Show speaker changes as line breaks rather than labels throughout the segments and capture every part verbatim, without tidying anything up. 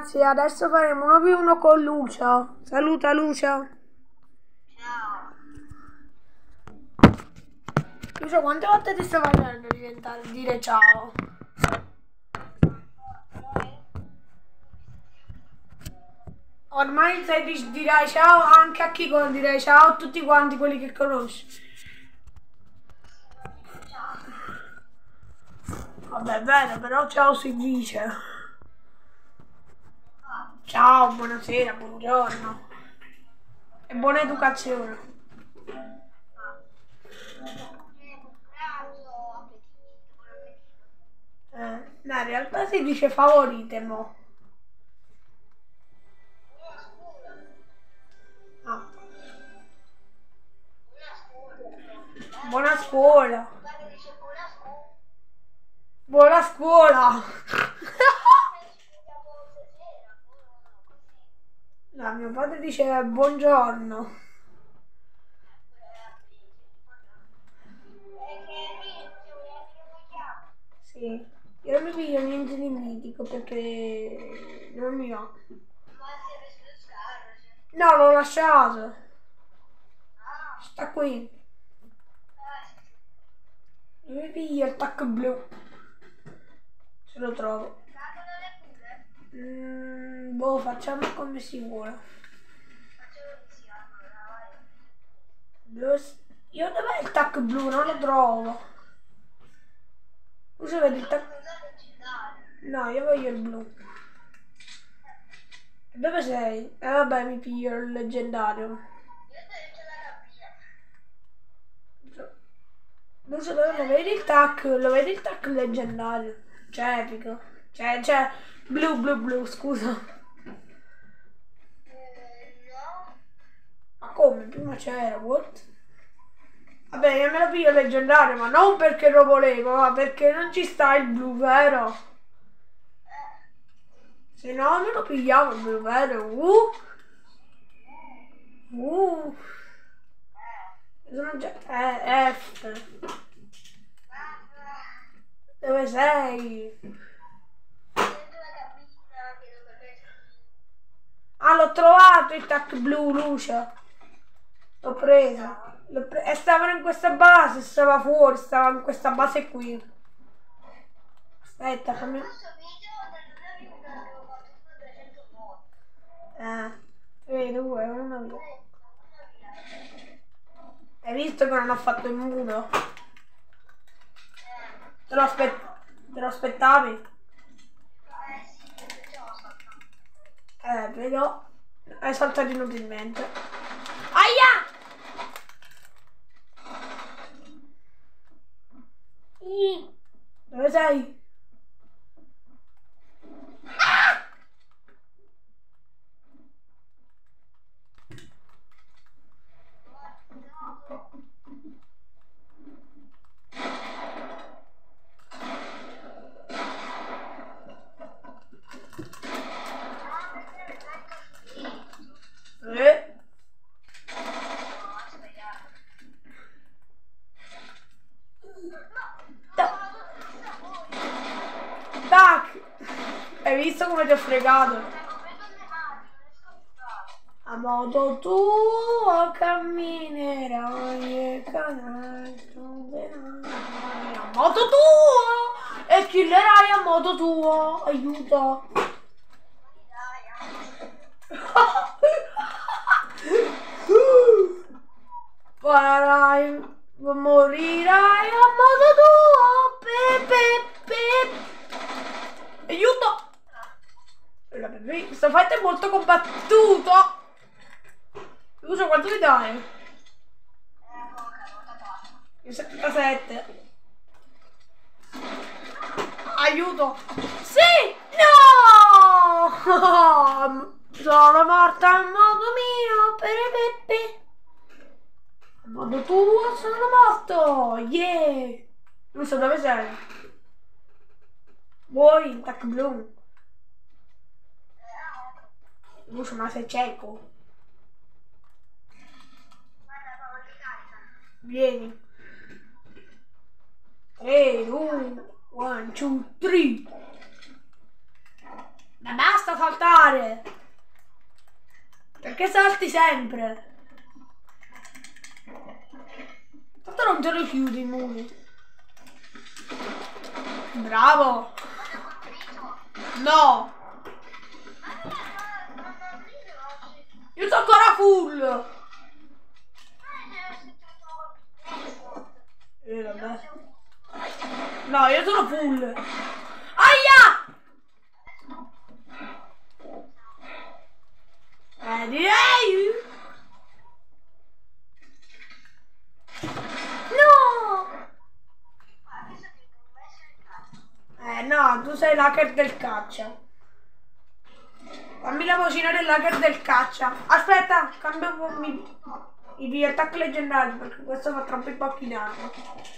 ragazzi, adesso faremo uno più uno con Lucia. Saluta Lucia.
Ciao.
Lucia, quante volte ti sto facendo diventare dire ciao? Ormai sai, dirai ciao anche a chi direi ciao a tutti quanti quelli che conosci. Vabbè, bene, però ciao si dice. Ciao, buonasera, buongiorno. E buona educazione. Eh, no, in realtà si dice favorite, mo. Ah. Buona scuola. Buona scuola. No, mio padre dice buongiorno. Sì, io non mi piglio niente di mitico perché non mi va. No, l'ho lasciato. Sta qui. Dove piglio il tac blu? Se lo trovo. Mm, boh, facciamo come si vuole. Io dov'è il tac blu? Non lo trovo. Cosa vedi il tac? No, io voglio il blu. Dove sei? Eh vabbè, mi piglio il leggendario. Non so dove lo vedi il tac, lo vedi il tac leggendario. Cioè epico. Cioè, cioè, blu blu blu, scusa. Ma come? Prima c'era, what? Vabbè, io me lo piglio leggendario, ma non perché lo volevo, ma perché non ci sta il blu, vero? Se no me lo pigliavo il blu, vero? Uh! Uh! Sono già... Eh, F. Dove sei? Ah, l'ho trovato il tac blu, Lucia. L'ho preso. Pre e stava in questa base, stava fuori, stava in questa base qui. Aspetta, fammi... Eh, tre, due, uno, due. Hai visto che non ho fatto il muro? Te lo, aspe te lo aspettavi? Eh, però è saltato inutilmente. Aia! Dove sei? Ah! Eh? Tac! Hai visto come ti ho fregato? A modo tuo camminerai e cadrai. A modo tuo! E killerai a modo tuo. Aiuto! Farai, morirai a modo tuo. Pepe, pepe. Aiuto! Questo fight è molto combattuto. Lucio, quanto ti dai? settantasette. Aiuto! Sì! No! Sono morta a modo mio per Peppe. A modo tuo sono morto! Yeah! Lucio, dove sei? Vuoi? Tac blu. Lucio, ma sei cieco? Vieni. tre, due, uno, due, tre. Ma basta saltare! Perché salti sempre? Tanto non te lo chiudi i muri. Bravo! No! Io sono ancora full! Eh, vabbè. No, io sono full! Aia! Eh, direi! No! Eh, no, tu sei l'hacker del caccia. Fammi la vocina dell'hacker del caccia. Aspetta, cambio un po' mi... i miei attack leggendari perché questo fa troppi pochi danni.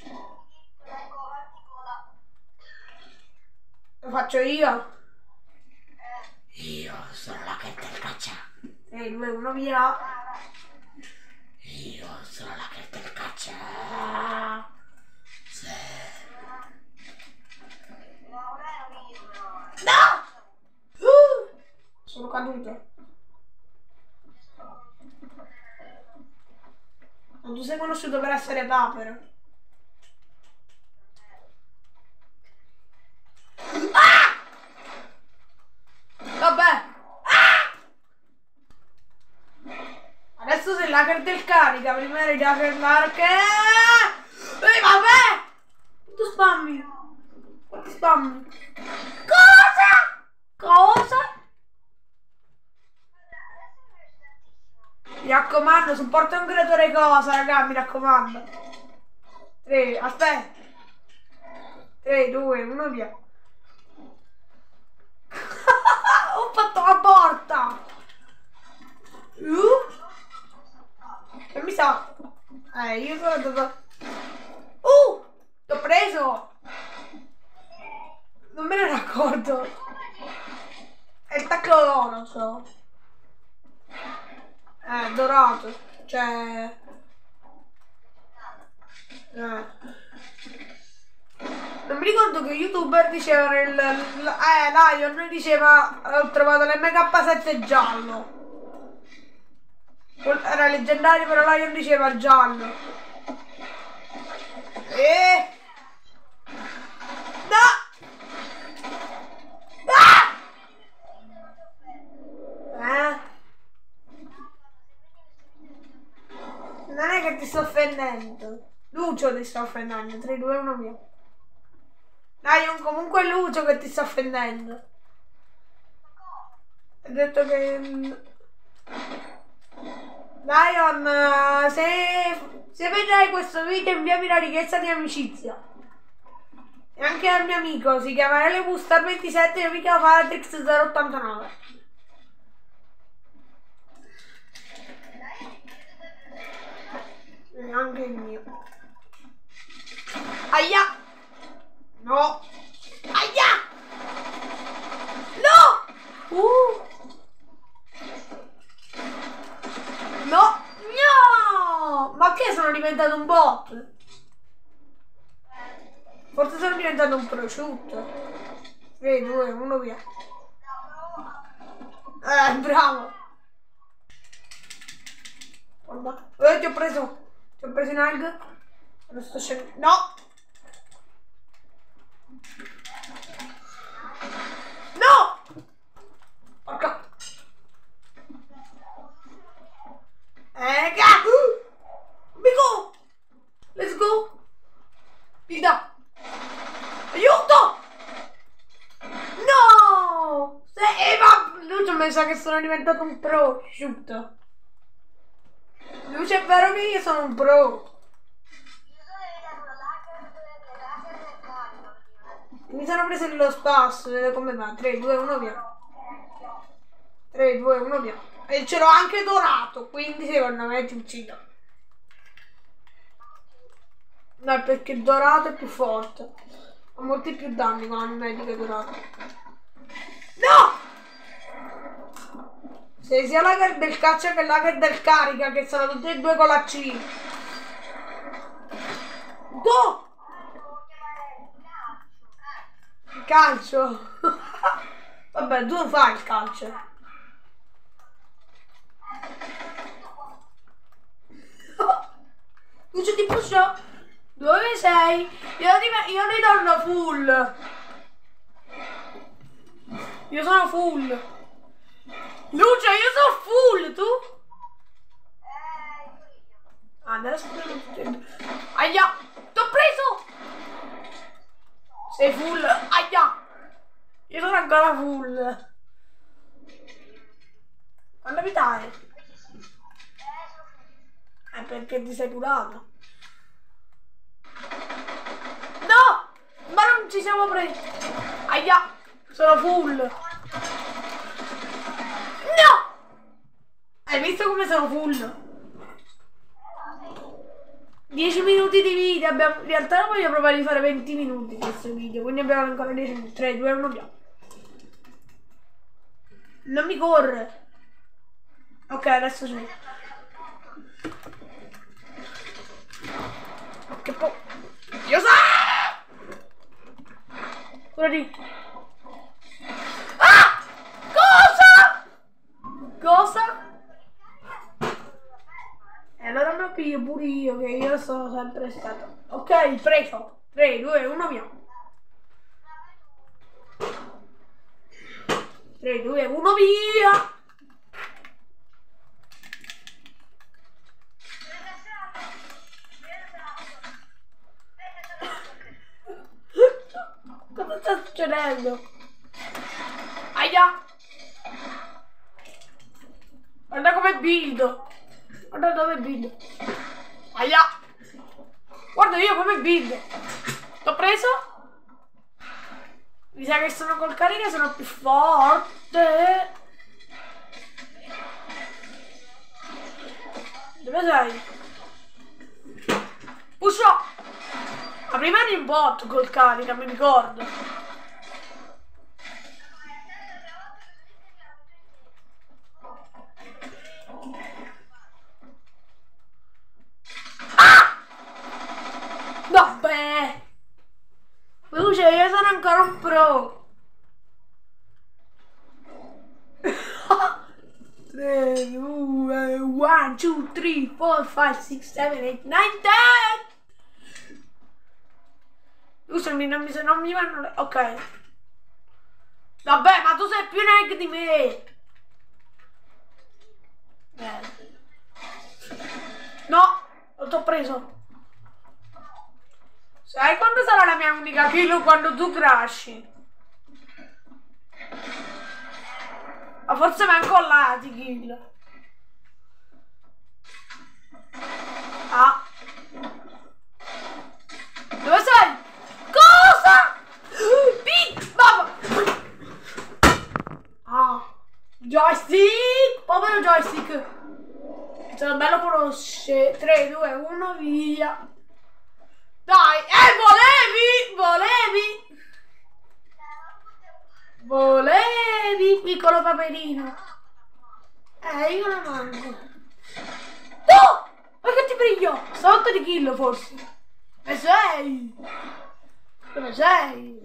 Lo faccio io. Io sono l'hacker del caccia. Ehi, due, uno via. Io sono l'hacker del caccia. Sì. No! Uh, sono caduto. Ma tu sei conosciuto per essere papero. Ah! Vabbè. Ah! Adesso sei l'hacker del carica. Prima eri l'hacker del... Ehi, vabbè! Tu spammi. Quanti spammi? Cosa? Cosa? Mi raccomando, supporta un creatore cosa, raga, mi raccomando. tre, aspetta. tre, due, uno, via. Ho fatto la porta. Uh? Che mi sa? Eh, io sono andato... Uh! L'ho preso! Non me ne ero accorto. È il tacco d'oro, so. Eh, dorato. Cioè... Eh. Non mi ricordo che youtuber diceva nel... Eh, Lion diceva... Ho trovato l'M K sette giallo. Era leggendario, però Lion diceva giallo. E... No! Ah! Eh? Non è che ti sto offendendo. Lucio ti sta offendendo. tre, due, uno, via. Lion, comunque è Lucio che ti sta offendendo. Ho detto che... Lion, se, se vedrai questo video inviami la richiesta di amicizia. E anche al mio amico, si chiama Elebustar ventisette e io mi chiamo Falatrix zero ottantanove. E anche il mio. Aia! No! Aia! No! Uh! No! No! Ma che sono diventato un bot? Forse sono diventato un prosciutto. tre, due, uno, via. Eh, bravo! Guarda. Eh, ti ho preso! Ti ho preso in alg. Lo sto scendendo. No! No! Porca! Eh, Bigo! Let's go! Pida! Aiuto! No! Se, eh, ma Lucio mi sa che sono diventato un prosciutto. Lucio, è vero che io sono un pro. Mi sono preso nello spazio, vedo come va. tre, due, uno, via. tre, due, uno, via. E ce l'ho anche dorato, quindi secondo me ti uccido. No, perché il dorato è più forte. Ha molti più danni con la medica dorato. No! Sei sia l'hacker del caccia che l'hacker del carica, che sono tutti e due con la C. Do! Calcio! Vabbè, tu non fai il calcio. Luce ti pushò. Dove sei? Io ti, io ti torno full. Io sono full. Luce, io sono full, tu? Adesso aia, t'ho preso! Sei full, aia! Io sono ancora full. Quando abitare? È perché ti sei curato. No! Ma non ci siamo presi. Aia! Sono full. No! Hai visto come sono full? dieci minuti di video. Abbiamo... In realtà voglio provare di fare venti minuti di questo video. Quindi abbiamo ancora dieci minuti. tre, due, uno, via. Non mi corre. Ok, adesso c'è. Che po'. Io so! Quello lì. Ah! Cosa? Cosa? E allora me lo piglio pure io, che io sono sempre stato. Ok, preso. tre, due, uno, via. tre, due, uno, via. Cosa sta succedendo? Aia! Guarda come build! Guarda dove build! Aia! Guarda io come build! T'ho preso? Mi sa che sono col carica, sono più forte! Dove sei? Pusho! Ma prima eri in bot col carica, mi ricordo. Ah! Vabbè! Luce, io sono ancora un pro. tre, due, uno, due, tre, quattro, cinque, sei, sette, otto, nove, dieci! Scusami, non mi, non mi vanno le... Ok. Vabbè, ma tu sei più neg di me. Eh. No, lo t'ho preso. Sai quando sarà la mia unica kill? Quando tu crashi. Ma forse manco là ti kill. Ah. Dove sei? Cosa? Pit! Mamma! Ah! Joystick! Povero joystick! Sono bello conosce. tre, due, uno, via! Dai! Eh, volevi! Volevi! Volevi, piccolo paperino! Eh, io la mangio! Tu! Perché ti briglio? Sotto di kill forse! Dove sei? Dove sei?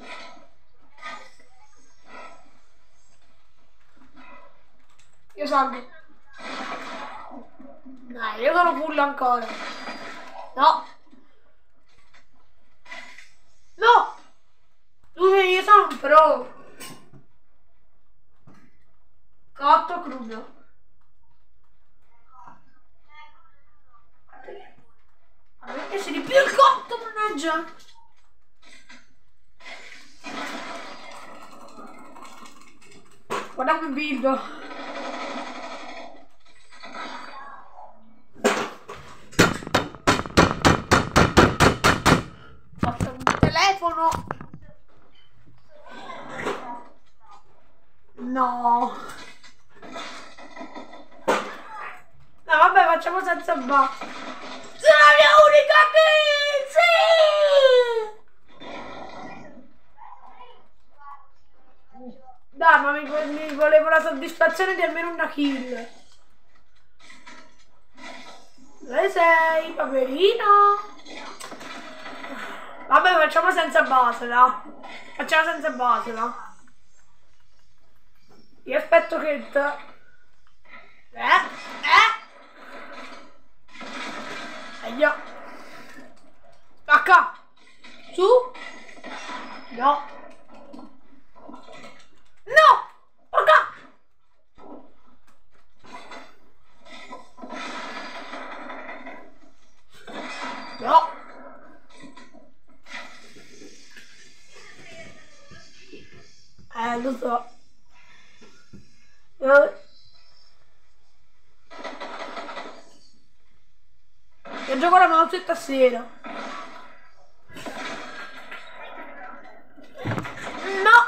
Io salgo. Dai, io sono full ancora. No. No. Io sono un pro. Cotto crudo. Ma perché si di più il cotto, mannaggia? Guarda che build. Fatto un telefono. No. No, vabbè, facciamo senza ba. Sono la mia unica kill! Sì! Dai, ma mi, mi volevo la soddisfazione di almeno una kill. Dove sei, paperino? Vabbè, facciamo senza base, là. Facciamo senza base, là. Io aspetto che... te- Eh? Eh? E io... Spacca! Su! No! No! Spacca! No! Eh, lo so. Eh. Io gioco la mouse e tastiera. No!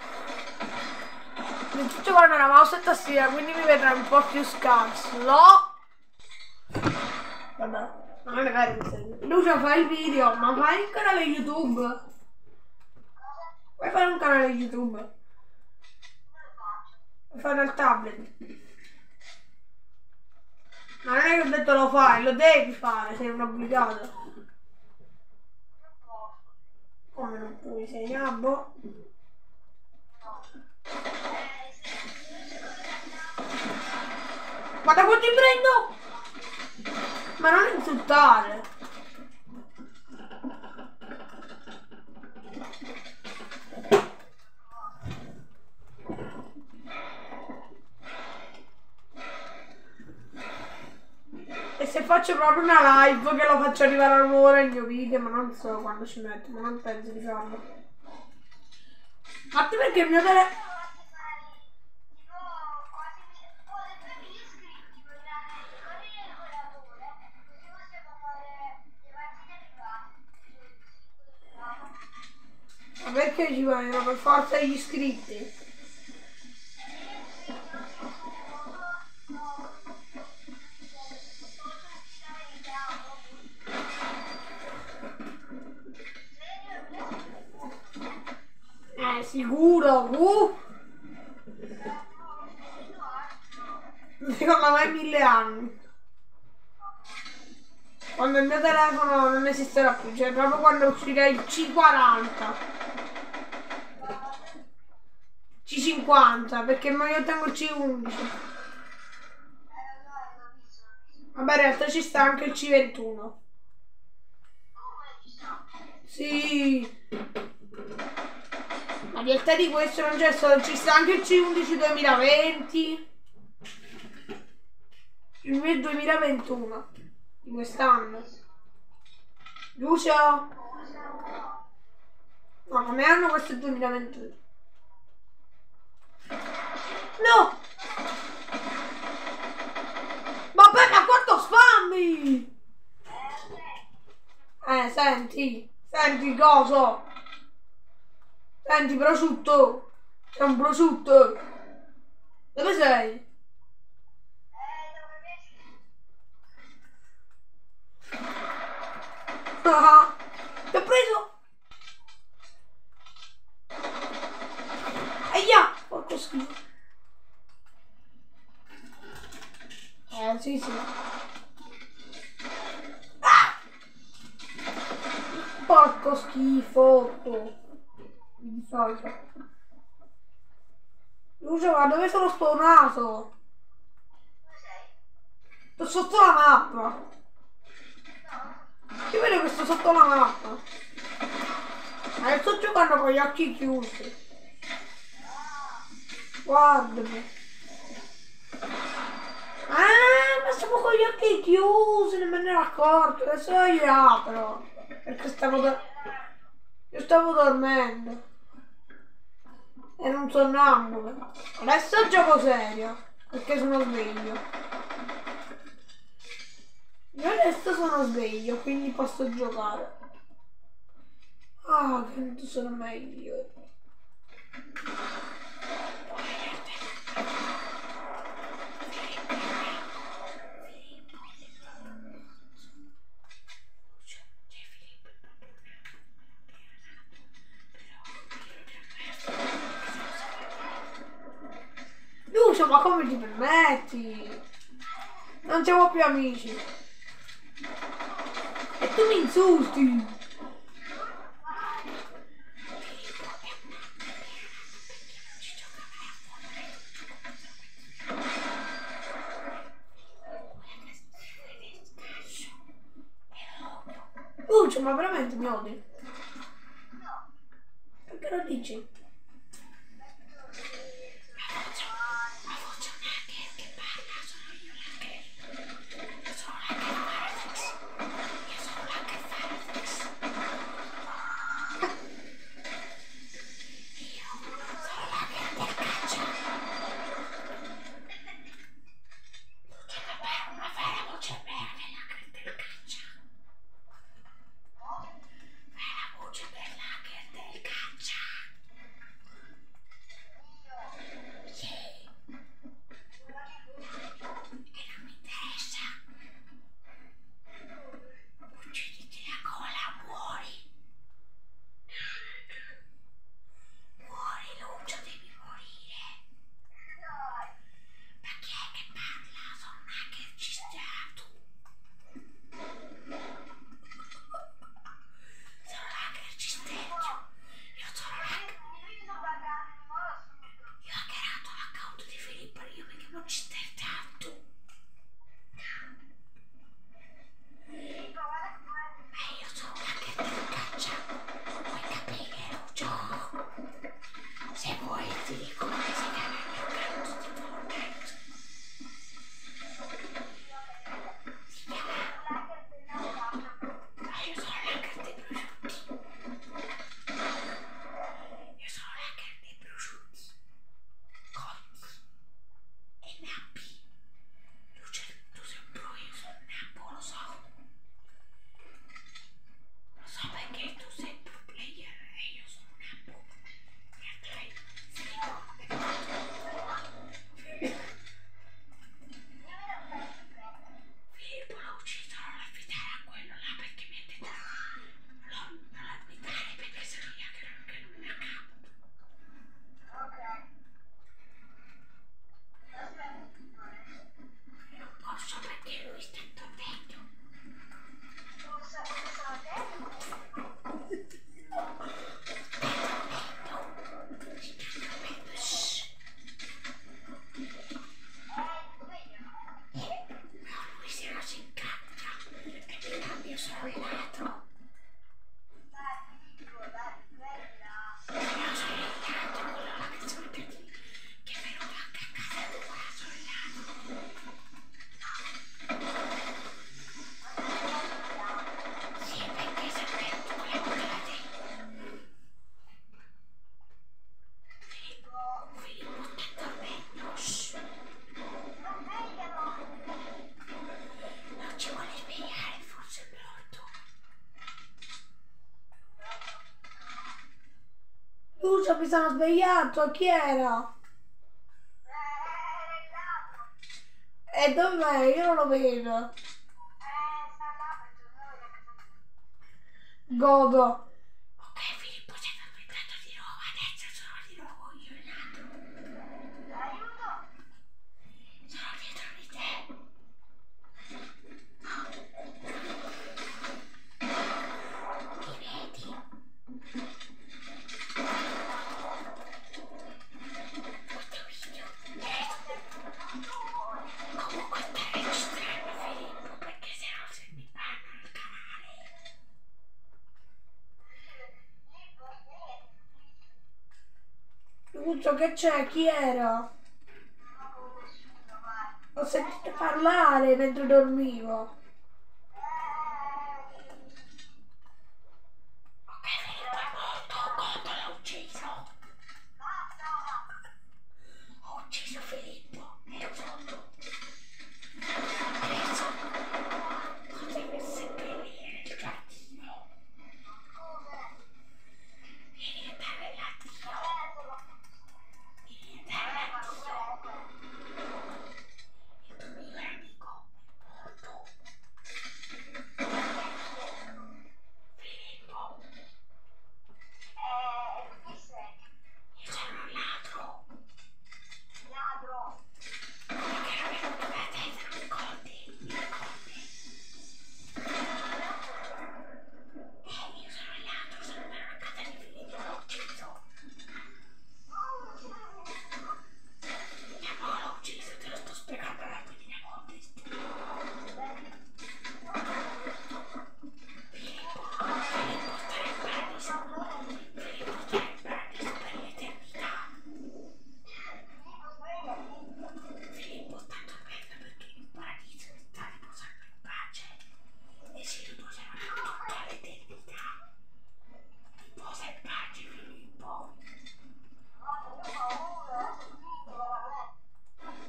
Non sto giocando la mouse e tastiera, quindi mi vedrà un po' più scarso. No! Vabbè, non è vero. Lucia, fai il video, ma fai un canale YouTube. Vuoi fare un canale YouTube? Vuoi fare il tablet? Ma non è che ho detto lo fai, lo devi fare, sei un obbligato. Come non puoi, sei nabbo? Ma da quanto ti prendo? Ma non insultare. E se faccio proprio una live che lo faccio arrivare a un'ora il mio video, ma non so quando ci metto, ma non penso di farlo. Infatti perché il mio telefono... Ma perché ci vogliono per forza gli iscritti? Eh, sicuro! Uh! Secondo me mille anni. Quando il mio telefono non esisterà più, cioè proprio quando uscirà il C quaranta. C cinquanta, perché ma io tengo il C undici. Vabbè, in realtà ci sta anche il C ventuno. Sì. Ma in realtà di questo non c'è solo, ci sta anche il C undici duemilaventi. Il mio è duemilaventuno. Di quest'anno. Lucia? No, come anno questo è duemilaventuno. No! Vabbè, ma quanto spammi! Eh, senti, senti coso. Senti, prosciutto. Sei un prosciutto. Dove sei? Ah, ti ho preso! Eia! Porco schifo. Eh, sì, sì. Ah! Porco schifo. Di solito. Lucia, ma dove sono spawnato?
Dove sei?
Sto sotto la mappa. Io vedo che sto sotto la mappa. Ma sto giocando con gli occhi chiusi. Guardami. Ah, ma stavo con gli occhi chiusi, non me ne ero accorto. Adesso io li apro. Perché stavo do... Io stavo dormendo. E non sonnambulo. Adesso gioco serio. Perché sono sveglio. Io adesso sono sveglio, quindi posso giocare. Ah, che non sono meglio. Lucio, ma come ti permetti? Non siamo più amici. E tu mi insulti. Lucio, ma veramente mi odi?
No.
Perché lo dici? Lucio, mi sono svegliato, chi era? E dov'è? Io non lo vedo. Godo. Ok, Filippo, sei addormentato di nuovo, adesso sono di nuovo io il ladro.
Aiuto!
Sono dietro di te. Mi vedi? Questo video comunque sta registrando, Filippo, perché se no se mi bannano il canale. Lucio, che c'è? Chi era? Ho sentito parlare mentre dormivo. Ok, Filippo è morto, Godo l'ha ucciso. Ho ucciso Filippo, è morto. Adesso potrebbe seppellire nel giardino. Vieni a dare l'addio. Vieni a dare l'addio. Il tuo migliore amico è morto. Filippo, io sono un ladro.
Ladro!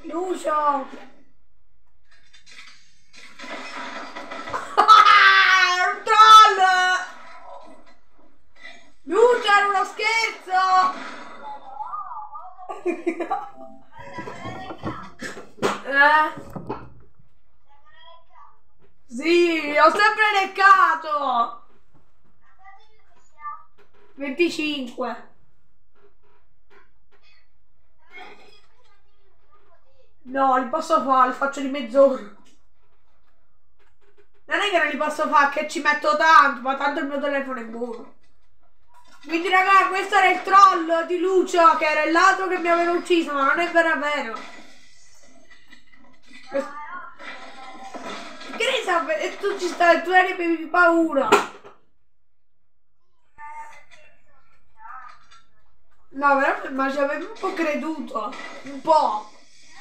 Lucio! Un troll! Lucio, era uno scherzo! eh? Sì, ho sempre leccato! venticinque. No, li posso fare, li faccio di mezz'ora. Non è che non li posso fare, che ci metto tanto, ma tanto il mio telefono è buono. Quindi raga, questo era il troll di Lucio, che era il ladro che mi aveva ucciso, ma non è vero, è vero. Che ne sa? E tu ci stai, tu eri avevi paura. No, veramente, ma ci avevi un po' creduto. Un po'.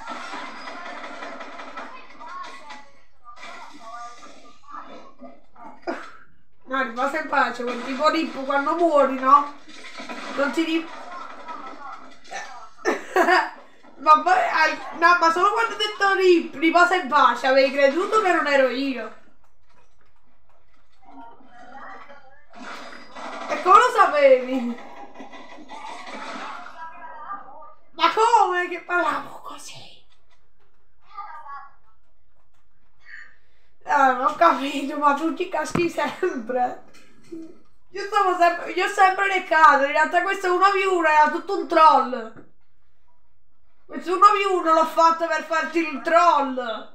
No, rimasta in pace, quel tipo di quando muori, no? Non ti ri... ma poi hai... No, ma solo quando ho detto rip, riposa in pace, avevi creduto che non ero io. E come lo sapevi? Ma come che parlavo così? Eh, non ho capito, ma tu ti caschi sempre. Io stavo sempre, io ho sempre leccato, in realtà questo uno vu uno era tutto un troll. Questo uno vu uno l'ho fatto per farti il troll.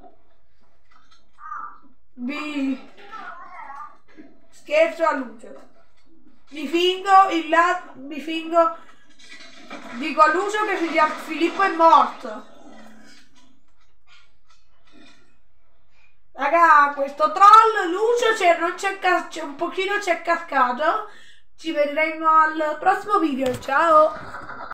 B. Scherzo a Lucio. Mi fingo il là, mi fingo, dico a Lucio che Filippo è morto. Raga, questo troll Lucio c'è, non c'è, c'è un pochino c'è cascato. Ci vedremo al prossimo video, ciao!